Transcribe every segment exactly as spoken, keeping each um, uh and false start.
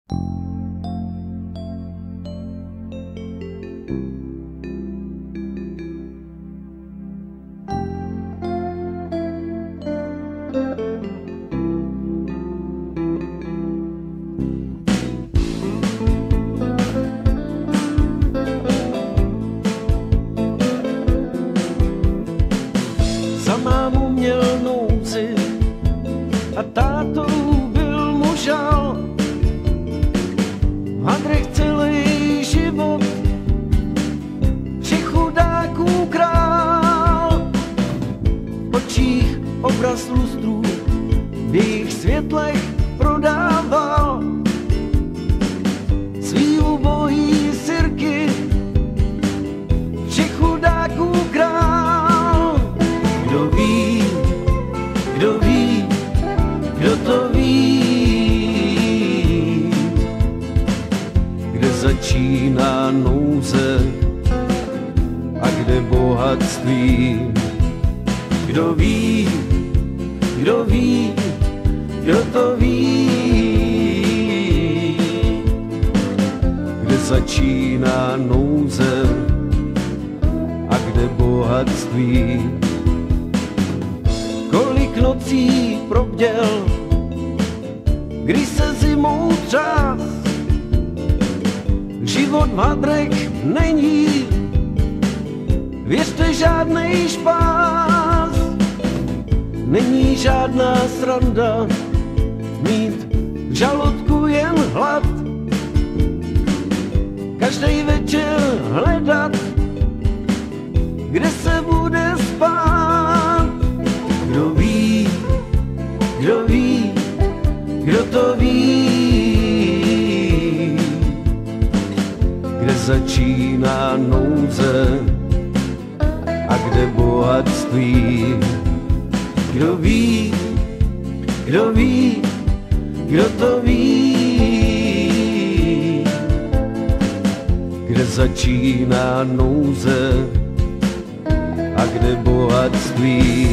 Za mámu měl nouzi a tátou byl mu žal. V hadrech celý život, při chudáků král. V očích obraz lustrů, v jejich světlech prodával svý ubohý sirky, při chudáků král. Kdo ví, kdo ví, kdo to ví, kde začíná nouze a kde bohatství. Kdo ví, kdo ví, kdo to ví, kde začíná nouze a kde bohatství. Kolik nocí probděl, když se zimou třás. Život v hadrech není, věřte, žádnej špás. Není žádná sranda mít v žaludku jen hlad. Každý večer hledat, kde se bude spát. Kdo ví, kdo ví, kdo to ví, kde začíná nouze a kde bohatství. Kdo ví, kdo ví, kdo to ví, kde začíná nouze a kde bohatství.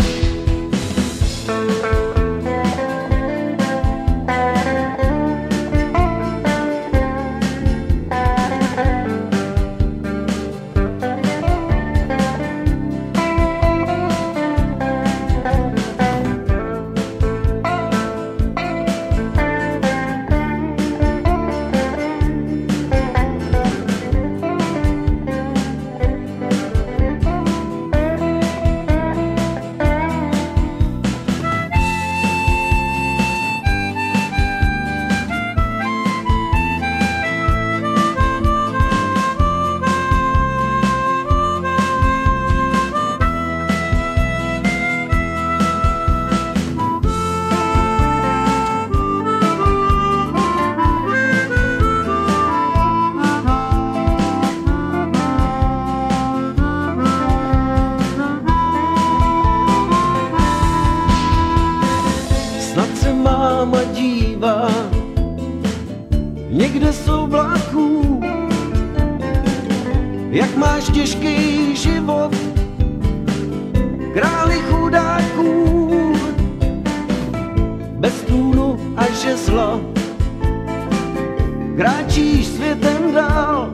Máma dívá někde z oblaků, jak máš těžký život, králi chudáků. Bez trůnu a žezla kráčíš světem dál,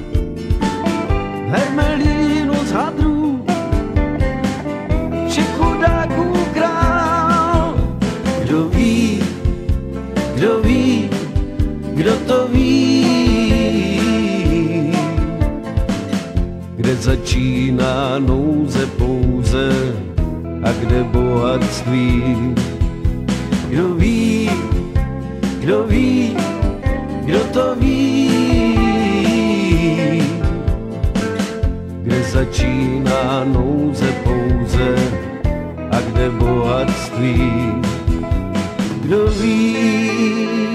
hermelínu z hadrů, všech chudáků král. Kdo ví, kdo ví, kdo to ví, kde začíná nouze pouze a kde bohatství. Kdo ví, kdo ví, kdo to ví, kde začíná nouze pouze a kde bohatství. Kdo ví,